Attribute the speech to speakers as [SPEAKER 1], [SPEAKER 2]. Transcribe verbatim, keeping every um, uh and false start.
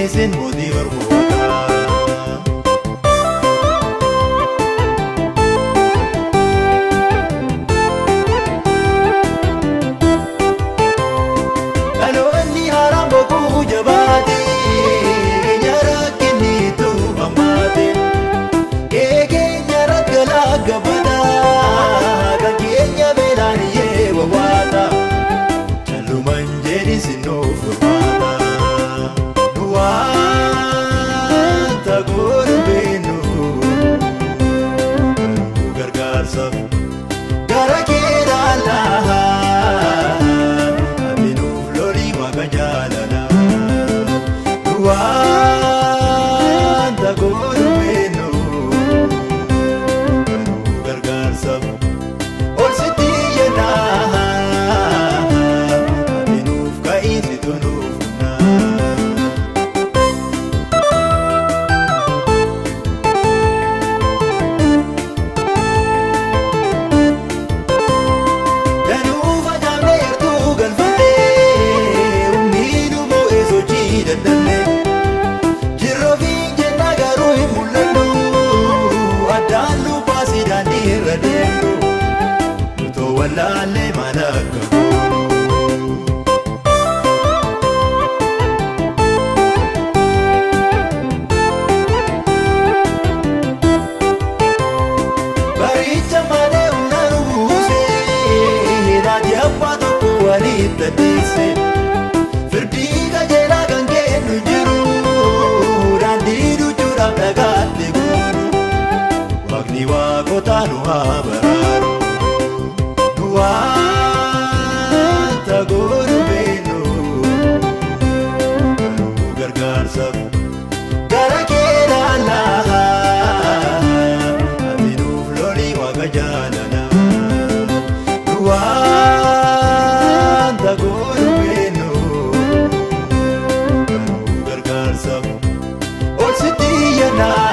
[SPEAKER 1] sin mudi ormoota. Dhaloonni haaraan boquu jabaate nyaara kennitu hammaate keenya raggalaa gabata kan keenya beelaan yee wawaata callumaan jedhi sinnoof furmaata nu waanta godhu beenu gargaarsaaf gara kee dhaala ati nuuf lolii waaqa jaalala nu waanta godhu beenu gargaarsaaf ol sitti yennaa ati nuuf ka'iinsi tunuuf humnaa. Danuu facaafnee yartuu galfannee humni nu moo'ee sochii dandallee jirroo fi jennaa garuu hin mul'annu addaan nu baasii daandii irra deemnu nutoo wallaallee maal akka goonu. Baricha malee humna nu buusee raajii abbaa tokko waliin daddeesse firdii qajeelaa kan kennu jiru daandii duchuudhaaf dhagaatti guuru waaqni waaqota nu haa baraaru nu waanta godhu beenu gargaarsaaf gara kee dhaala ati nuuf lolii waaqa jaalala nu waanta godhu beenu gargaarsaaf ol sitti yennaa